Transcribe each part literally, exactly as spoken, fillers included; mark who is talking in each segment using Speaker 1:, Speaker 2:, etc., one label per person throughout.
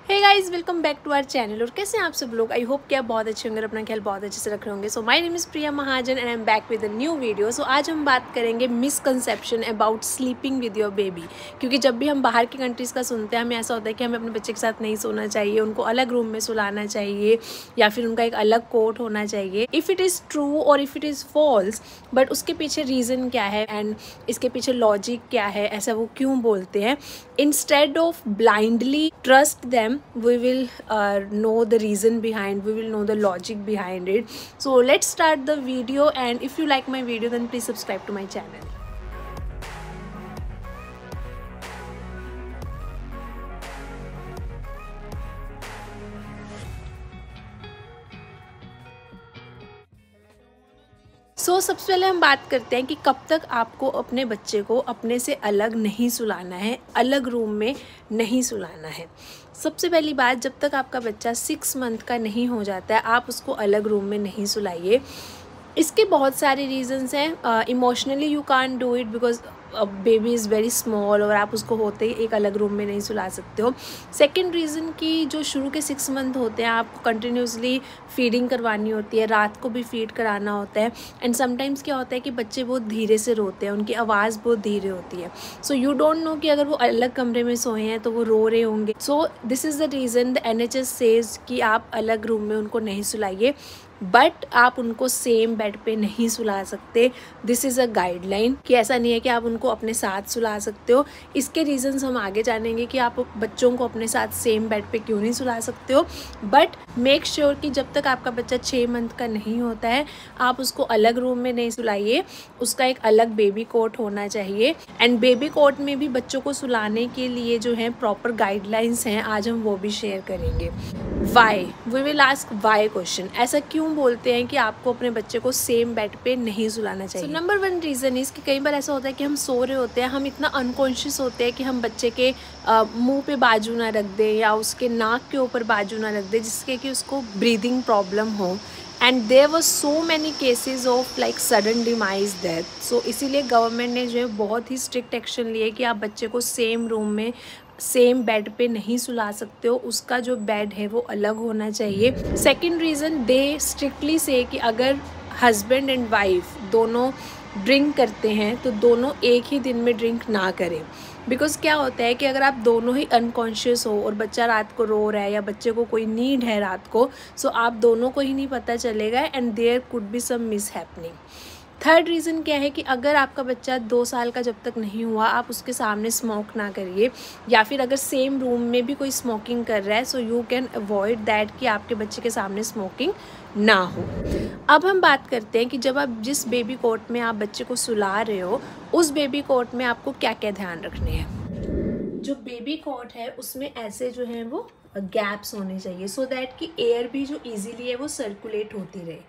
Speaker 1: Hey guys, welcome back to our channel. और कैसे हैं आप सब लोग? आई होप कि आप बहुत अच्छे होंगे, अपना ख्याल बहुत अच्छे से रख रहे होंगे। So my name is Priya Mahajan and I am back with a new video. So आज हम बात करेंगे misconception about sleeping with your baby. क्योंकि जब भी हम बाहर की कंट्रीज़ का सुनते हैं, हमें ऐसा होता है कि हमें अपने बच्चे के साथ नहीं सोना चाहिए, उनको अलग रूम में सुलाना चाहिए या फिर उनका एक अलग कोट होना चाहिए। इफ़ इट इज़ ट्रू और if it is false, but उसके पीछे रीज़न क्या है एंड इसके पीछे लॉजिक क्या है, ऐसा वो क्यों बोलते हैं। Instead of blindly trust them, we will uh, know the reason behind, we will know the logic behind it. So let's start the video, and if you like my video then please subscribe to my channel. So so, सबसे पहले हम बात करते हैं कि कब तक आपको अपने बच्चे को अपने से अलग नहीं सुलाना है, अलग रूम में नहीं सुलाना है। सबसे पहली बात, जब तक आपका बच्चा सिक्स मंथ का नहीं हो जाता है, आप उसको अलग रूम में नहीं सुलाइए। इसके बहुत सारे रीजंस हैं। Emotionally you can't do it because baby is very small और आप उसको होते ही एक अलग रूम में नहीं सुला सकते हो। सेकंड रीज़न कि जो शुरू के सिक्स मंथ होते हैं, आपको कंटिन्यूसली फीडिंग करवानी होती है, रात को भी फीड कराना होता है। एंड समटाइम्स क्या होता है कि बच्चे बहुत धीरे से रोते हैं, उनकी आवाज़ बहुत धीरे होती है। सो यू डोंट नो कि अगर वो अलग कमरे में सोए हैं तो वो रो रहे होंगे। So this is the reason the N H S says कि आप अलग रूम में उनको नहीं सुलाइए, बट आप उनको सेम बेड पे नहीं सुला सकते। दिस इज़ अ गाइडलाइन कि ऐसा नहीं है कि आप उनको अपने साथ सुला सकते हो। इसके रीजंस हम आगे जानेंगे कि आप बच्चों को अपने साथ सेम बेड पे क्यों नहीं सुला सकते हो। बट मेक श्योर कि जब तक आपका बच्चा छः मंथ का नहीं होता है, आप उसको अलग रूम में नहीं सुलाइए। उसका एक अलग बेबी कोट होना चाहिए। एंड बेबी कोट में भी बच्चों को सुलाने के लिए जो है प्रॉपर गाइडलाइंस हैं, आज हम वो भी शेयर करेंगे। Why we will ask why question. ऐसा क्यों बोलते हैं कि आपको अपने बच्चे को सेम बेड पे नहीं सुलाना चाहिए। So number one reason is कि कई बार ऐसा होता है कि हम सो रहे होते हैं, हम इतना अनकॉन्शियस होते हैं कि हम बच्चे के मुंह पे बाजू ना रख दें या उसके नाक के ऊपर बाजू ना रख दें, जिससे कि उसको ब्रीदिंग प्रॉब्लम हो। And there were so many cases of like sudden demise death. So इसीलिए गवर्नमेंट ने जो है बहुत ही स्ट्रिक्ट एक्शन लिए कि आप बच्चे को सेम रूम में सेम बेड पे नहीं सुला सकते हो, उसका जो बेड है वो अलग होना चाहिए। सेकंड रीज़न, दे स्ट्रिक्टली से कि अगर हस्बैंड एंड वाइफ दोनों ड्रिंक करते हैं तो दोनों एक ही दिन में ड्रिंक ना करें। बिकॉज क्या होता है कि अगर आप दोनों ही अनकॉन्शियस हो और बच्चा रात को रो रहा है या बच्चे को कोई नीड है रात को, सो आप दोनों को ही नहीं पता चलेगा and there could be some mishappening. Third reason क्या है कि अगर आपका बच्चा दो साल का जब तक नहीं हुआ, आप उसके सामने स्मोक ना करिए, या फिर अगर सेम रूम में भी कोई स्मोकिंग कर रहा है, so you can avoid that कि आपके बच्चे के सामने स्मोकिंग ना हो। अब हम बात करते हैं कि जब आप जिस बेबी कोट में आप बच्चे को सुला रहे हो, उस बेबी कोट में आपको क्या क्या ध्यान रखने हैं। जो बेबी कोट है उसमें ऐसे जो है वो गैप्स होने चाहिए, सो दैट कि एयर भी जो इजीली है वो सर्कुलेट होती रहे।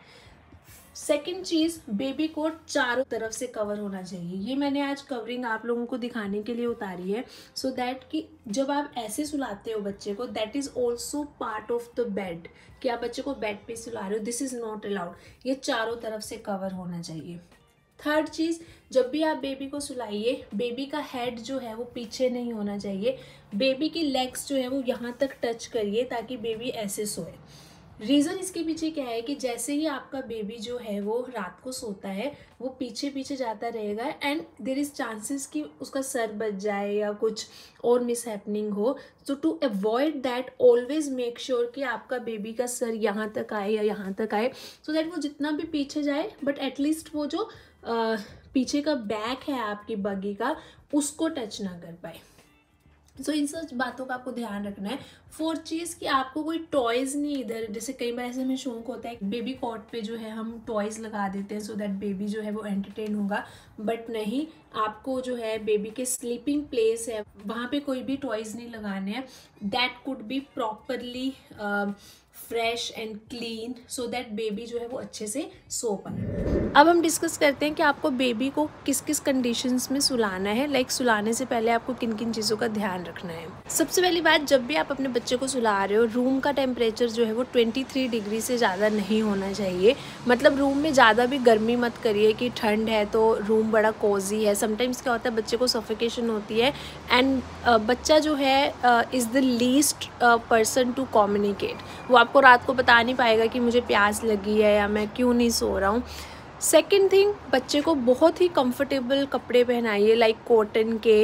Speaker 1: सेकेंड चीज़, बेबी कोट चारों तरफ से कवर होना चाहिए। ये मैंने आज कवरिंग आप लोगों को दिखाने के लिए उतारी है, सो so दैट कि जब आप ऐसे सुलाते हो बच्चे को, that is also part of the bed कि आप बच्चे को बेड पे सुला रहे हो, दिस इज़ नॉट अलाउड। ये चारों तरफ से कवर होना चाहिए। थर्ड चीज़, जब भी आप बेबी को सुलाइए, बेबी का हेड जो है वो पीछे नहीं होना चाहिए। बेबी की लेग्स जो है वो यहाँ तक टच करिए ताकि बेबी ऐसे सोए। रीज़न इसके पीछे क्या है कि जैसे ही आपका बेबी जो है वो रात को सोता है, वो पीछे पीछे जाता रहेगा एंड देयर इज़ चांसेस कि उसका सर बच जाए या कुछ और मिस हैपनिंग हो। So to avoid that, always make sure कि आपका बेबी का सर यहाँ तक आए या यहाँ तक आए, सो दैट वो जितना भी पीछे जाए बट एटलीस्ट वो जो आ, पीछे का बैक है आपकी बगी का, उसको टच ना कर पाए। सो so, इन सब बातों का आपको ध्यान रखना है। फोर्थ चीज़ कि आपको कोई टॉयज़ नहीं इधर, जैसे कई बार ऐसे में शौक होता है बेबी कॉट पे जो है हम टॉयज़ लगा देते हैं सो दैट बेबी जो है वो एंटरटेन होगा, बट नहीं, आपको जो है बेबी के स्लीपिंग प्लेस है वहाँ पे कोई भी टॉयज़ नहीं लगाने हैं। That could be properly fresh and clean so that baby जो है वो अच्छे से सो पाए। अब हम डिस्कस करते हैं कि आपको बेबी को किस किस कंडीशंस में सुलाना है, लाइक सुलाने से पहले आपको किन किन चीज़ों का ध्यान रखना है। सबसे पहली बात, जब भी आप अपने बच्चे को सुला रहे हो, रूम का टेम्परेचर जो है वो तेईस डिग्री से ज़्यादा नहीं होना चाहिए। मतलब रूम में ज़्यादा भी गर्मी मत करिए कि ठंड है तो रूम बड़ा कोजी है। समटाइम्स क्या होता है, बच्चे को सफोकेशन होती है एंड बच्चा जो है is the least person to communicate. वो आपको रात को बता नहीं पाएगा कि मुझे प्यास लगी है या मैं क्यों नहीं सो रहा हूँ। सेकेंड थिंग, बच्चे को बहुत ही कंफर्टेबल कपड़े पहनाइए, लाइक कॉटन के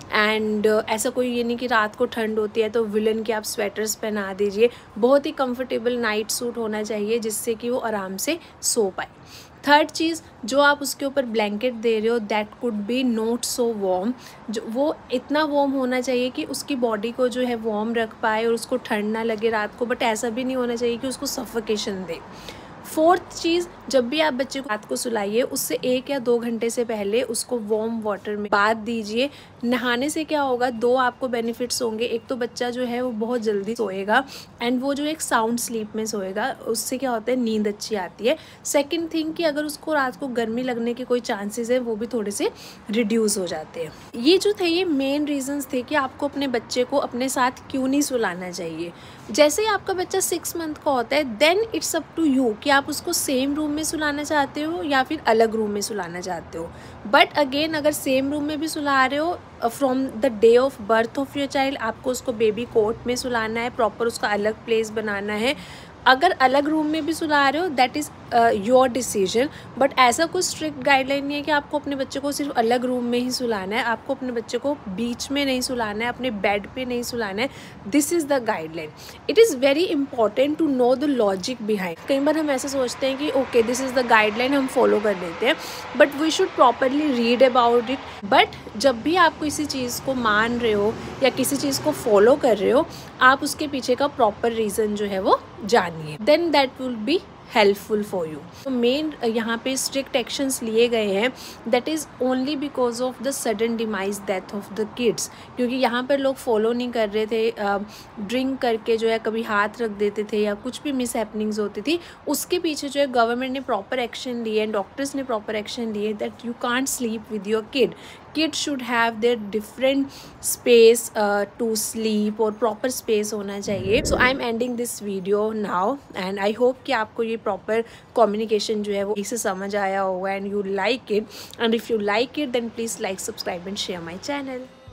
Speaker 1: एंड uh, ऐसा कोई ये नहीं कि रात को ठंड होती है तो विलन के आप स्वेटर्स पहना दीजिए। बहुत ही कंफर्टेबल नाइट सूट होना चाहिए जिससे कि वो आराम से सो पाए। थर्ड चीज़, जो आप उसके ऊपर ब्लैंकेट दे रहे हो that could be not so warm. जो वो इतना वार्म होना चाहिए कि उसकी बॉडी को जो है वार्म रख पाए और उसको ठंड ना लगे रात को, बट ऐसा भी नहीं होना चाहिए कि उसको सफोकेशन दे। फोर्थ चीज़, जब भी आप बच्चे को रात को सुलाइए उससे एक या दो घंटे से पहले उसको वार्म वाटर में बाथ दीजिए। नहाने से क्या होगा, दो आपको बेनिफिट्स होंगे। एक तो बच्चा जो है वो बहुत जल्दी सोएगा एंड वो जो एक साउंड स्लीप में सोएगा, उससे क्या होता है, नींद अच्छी आती है। सेकंड थिंग कि अगर उसको रात को गर्मी लगने के कोई चांसेस है वो भी थोड़े से रिड्यूस हो जाते हैं। ये जो थे ये मेन रीजंस थे कि आपको अपने बच्चे को अपने साथ क्यों नहीं सुलाना चाहिए। जैसे ही आपका बच्चा सिक्स मंथ का होता है then it's up to you कि आप उसको सेम रूम में सुलाना चाहते हो या फिर अलग रूम में सुलाना चाहते हो। बट अगेन, अगर सेम रूम में भी सुला रहे हो, from the day of birth of your child आपको उसको बेबी कोट में सुलाना है, प्रॉपर उसका अलग प्लेस बनाना है। अगर अलग रूम में भी सुला रहे हो that is your decision. But ऐसा कुछ स्ट्रिक्ट गाइडलाइन नहीं है कि आपको अपने बच्चे को सिर्फ अलग रूम में ही सुलाना है, आपको अपने बच्चे को बीच में नहीं सुलाना है, अपने बेड पे नहीं सुलाना है। This is the guideline. It is very important to know the logic behind. कई बार हम ऐसा सोचते हैं कि okay this is the guideline, हम फॉलो कर लेते हैं, but we should properly read about it. But जब भी आप किसी चीज़ को मान रहे हो या किसी चीज़ को फॉलो कर रहे हो, आप उसके पीछे का प्रॉपर रीज़न जो है वो जानिए, then that will be helpful for you. तो मेन यहाँ पे स्ट्रिक्ट एक्शंस लिए गए हैं that is only because of the sudden demise death of the kids. क्योंकि यहाँ पर लोग फॉलो नहीं कर रहे थे, ड्रिंक करके जो है कभी हाथ रख देते थे या कुछ भी मिस हैपनिंग्स होती थी। उसके पीछे जो है गवर्नमेंट ने प्रॉपर एक्शन लिए एंड डॉक्टर्स ने प्रॉपर एक्शन लिए that you can't sleep with your kid. Kid should have there different space to sleep और प्रॉपर स्पेस होना चाहिए। So I am ending this video now and I hope कि आपको ये proper communication जो है वो इसे समझ आया होगा and you like it. And if you like it then please like, subscribe and share my channel.